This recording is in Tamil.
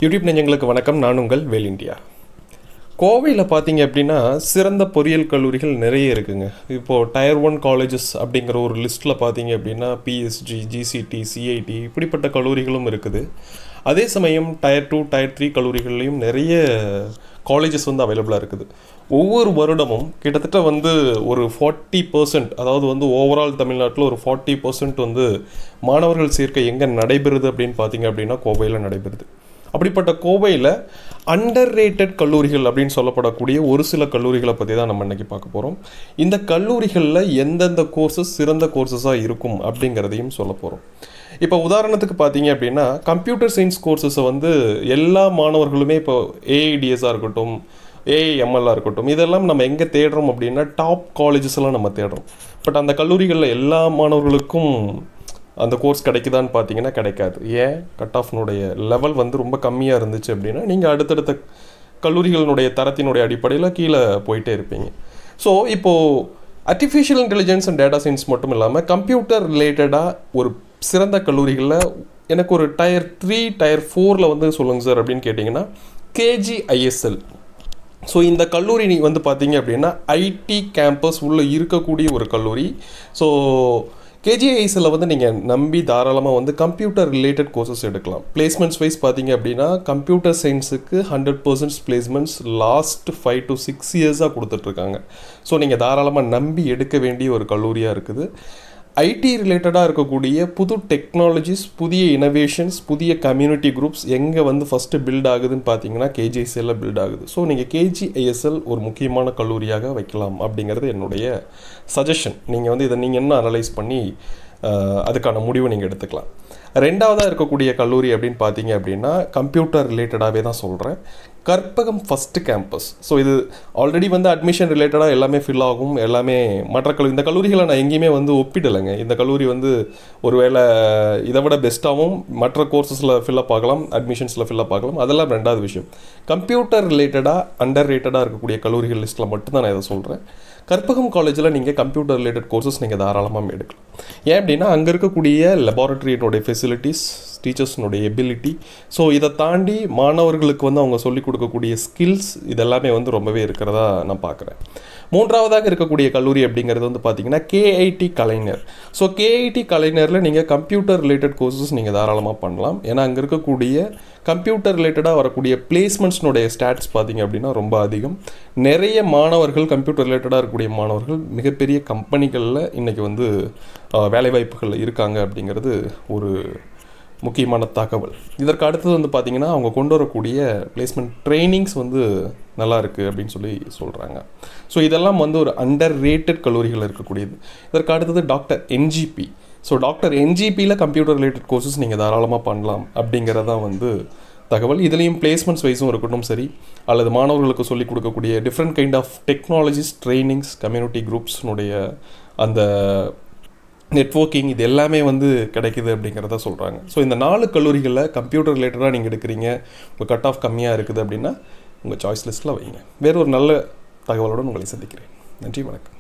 யூடியூப் நெஞ்சங்களுக்கு வணக்கம். நான் உங்கள் வேல் இண்டியா. கோவையில் பார்த்தீங்க அப்படின்னா சிறந்த பொறியியல் கல்லூரிகள் நிறைய இருக்குங்க. இப்போது டயர் 1 காலேஜஸ் அப்படிங்கிற ஒரு லிஸ்ட்டில் பார்த்தீங்க அப்படின்னா பிஎஸ்ஜி, ஜிசிடி, சிஐடி இப்படிப்பட்ட கல்லூரிகளும் இருக்குது. அதே சமயம் டயர் 2, டயர் 3 கல்லூரிகள்லையும் நிறைய காலேஜஸ் வந்து அவைலபிளாக இருக்குது. ஒவ்வொரு வருடமும் கிட்டத்தட்ட ஒரு 40%, அதாவது ஓவரால் தமிழ்நாட்டில் ஒரு 40% மாணவர்கள் சேர்க்கை எங்கே நடைபெறுது அப்படின்னு பார்த்தீங்க அப்படின்னா கோவையில் நடைபெறுது. அப்படிப்பட்ட கோவையில் அண்டர் ரேட்டட் கல்லூரிகள் அப்படின்னு சொல்லப்படக்கூடிய ஒரு சில கல்லூரிகளை பற்றி தான் நம்ம இன்றைக்கி பார்க்க போகிறோம். இந்த கல்லூரிகளில் எந்தெந்த கோர்சஸ் சிறந்த கோர்சஸாக இருக்கும் அப்படிங்கிறதையும் சொல்ல போகிறோம். இப்போ உதாரணத்துக்கு பார்த்தீங்க அப்படின்னா கம்ப்யூட்டர் சயின்ஸ் கோர்சஸை எல்லா மாணவர்களுமே இப்போ ஏஐடிஎஸ்ஸாக இருக்கட்டும், ஏஐஎம்எல்லாக இருக்கட்டும், இதெல்லாம் நம்ம எங்கே தேடுறோம் அப்படின்னா டாப் காலேஜஸ்லாம் நம்ம தேடுறோம். பட் அந்த கல்லூரிகளில் எல்லா மாணவர்களுக்கும் அந்த கோர்ஸ் கிடைக்குதான்னு பார்த்தீங்கன்னா கிடைக்காது. ஏன்? கட் ஆஃப்னுடைய லெவல் ரொம்ப கம்மியாக இருந்துச்சு அப்படின்னா நீங்கள் அடுத்தடுத்த கல்லூரிகளினுடைய தரத்தினுடைய அடிப்படையில் கீழே போயிட்டே இருப்பீங்க. ஸோ இப்போது artificial intelligence and data science மட்டும் இல்லாமல் கம்ப்யூட்டர் ரிலேட்டடாக ஒரு சிறந்த கல்லூரிகளில் எனக்கு ஒரு டயர் 3, டயர் 4 சொல்லுங்கள் சார் அப்படின்னு கேட்டிங்கன்னா கேஜிஐஎஸ்எல். ஸோ இந்த கல்லூரி பார்த்தீங்க அப்படின்னா ஐடி கேம்பஸ் உள்ளே இருக்கக்கூடிய ஒரு கல்லூரி. ஸோ கேஜிஐஎஸ்எல்ல நீங்கள் நம்பி தாராளமாக கம்ப்யூட்டர் ரிலேட்டட் கோர்சஸ் எடுக்கலாம். பிளேஸ்மெண்ட்ஸ் வைஸ் பார்த்தீங்க அப்படின்னா கம்ப்யூட்டர் சயின்ஸுக்கு 100% பிளேஸ்மெண்ட்ஸ் லாஸ்ட் 5 to 6 இயர்ஸாக கொடுத்துட்ருக்காங்க. ஸோ நீங்கள் தாராளமாக நம்பி எடுக்க வேண்டிய ஒரு கல்லூரியாக இருக்குது. ஐடி ரிலேட்டடாக இருக்கக்கூடிய புது டெக்னாலஜிஸ், புதிய இனோவேஷன்ஸ், புதிய கம்யூனிட்டி குரூப்ஸ் எங்கே ஃபஸ்ட்டு பில்ட் ஆகுதுன்னு பார்த்தீங்கன்னா கேஜிஐஎஸ்எல்ல பில்ட் ஆகுது. ஸோ நீங்கள் கேஜிஐஎஸ்எல் ஒரு முக்கியமான கல்லூரியாக வைக்கலாம் அப்படிங்கிறது என்னுடைய சஜஷன். நீங்கள் இதை நீங்கள் என்ன அனலைஸ் பண்ணி அதுக்கான முடிவை நீங்கள் எடுத்துக்கலாம். ரெண்டாவதாக இருக்கக்கூடிய கல்லூரி அப்படின்னு பார்த்தீங்க அப்படின்னா கம்ப்யூட்டர் ரிலேட்டடாகவே தான் சொல்கிறேன். Karpagam first campus. ஸோ இது ஆல்ரெடி அட்மிஷன் ரிலேட்டடாக எல்லாமே ஃபில் ஆகும். எல்லாமே மற்ற இந்த கல்லூரிகளை நான் எங்கேயுமே ஒப்பிடலைங்க. இந்த கல்லூரி ஒரு வேளை இதை விட பெஸ்ட்டாகவும் மற்ற கோர்சஸில் ஃபில்லப் ஆகலாம், அட்மிஷன்ஸில் ஃபில்லப் ஆகலாம். அதெல்லாம் ரெண்டாவது விஷயம். கம்ப்யூட்டர் ரிலேட்டடாக அண்டர் ரேட்டடாக இருக்கக்கூடிய கல்லூரிகள் லிஸ்ட்டில் மட்டும்தான் நான் இதை சொல்கிறேன். கற்பகம் காலேஜில் நீங்கள் கம்ப்யூட்டர் ரிலேட்டட் கோர்சஸ் நீங்கள் தாராளமாக எடுக்கலாம். ஏன் அப்படின்னா அங்கே இருக்கக்கூடிய லெபார்ட்டரியினுடைய ஃபெசிலிட்டிஸ், டீச்சர்ஸ்னுடைய எபிலிட்டி, ஸோ இதை தாண்டி மாணவர்களுக்கு அவங்க சொல்லிக் கொடுக்கக்கூடிய ஸ்கில்ஸ் இதெல்லாமே ரொம்பவே இருக்கிறதா நான் பார்க்குறேன். மூன்றாவதாக இருக்கக்கூடிய கல்லூரி அப்படிங்கிறது பார்த்தீங்கன்னா கேஐடி கலைஞர். ஸோ கேஐடி கலைஞரில் நீங்கள் கம்ப்யூட்டர் ரிலேட்டட் கோர்சஸ் நீங்கள் தாராளமாக பண்ணலாம். ஏன்னா அங்கே இருக்கக்கூடிய கம்ப்யூட்டர் ரிலேட்டடாக வரக்கூடிய பிளேஸ்மெண்ட்ஸ்னுடைய ஸ்டாட்ஸ் பார்த்தீங்க அப்படின்னா ரொம்ப அதிகம். நிறைய மாணவர்கள் கம்ப்யூட்டர் ரிலேட்டடாக இருக்கக்கூடிய மாணவர்கள் மிகப்பெரிய கம்பெனிகளில் இன்றைக்கி வேலைவாய்ப்புகள் இருக்காங்க அப்படிங்கிறது ஒரு முக்கியமான தகவல். இதற்கு அடுத்தது பார்த்தீங்கன்னா அவங்க கொண்டு வரக்கூடிய பிளேஸ்மெண்ட் ட்ரைனிங்ஸ் நல்லா இருக்குது அப்படின்னு சொல்கிறாங்க. ஸோ இதெல்லாம் ஒரு அண்டர் ரேட்டட் கல்லூரிகள் இருக்கக்கூடியது. இதற்கு அடுத்தது டாக்டர் என்ஜிபி. ஸோ டாக்டர் என்ஜிபியில் கம்ப்யூட்டர் ரிலேட்டட் கோர்சஸ் நீங்கள் தாராளமாக பண்ணலாம் அப்படிங்கிறதான் தகவல். இதுலேயும் பிளேஸ்மெண்ட்ஸ் வைஸும் இருக்கட்டும் சரி, அல்லது மாணவர்களுக்கு சொல்லிக் கொடுக்கக்கூடிய different kind of technologies, trainings, community குரூப்ஸ்னுடைய அந்த நெட்வொர்க்கிங் இது எல்லாமே கிடைக்குது அப்படிங்கிறத சொல்கிறாங்க. ஸோ இந்த 4 கல்லூரிகளில் கம்ப்யூட்டர் ரிலேட்டடாக நீங்கள் எடுக்கிறீங்க, உங்கள் கட் ஆஃப் கம்மியாக இருக்குது அப்படின்னா உங்கள் சாய்ஸ் லிஸ்ட்டில் வைங்க. வேறு ஒரு நல்ல தகவலுடன் உங்களை சந்திக்கிறேன். நன்றி, வணக்கம்.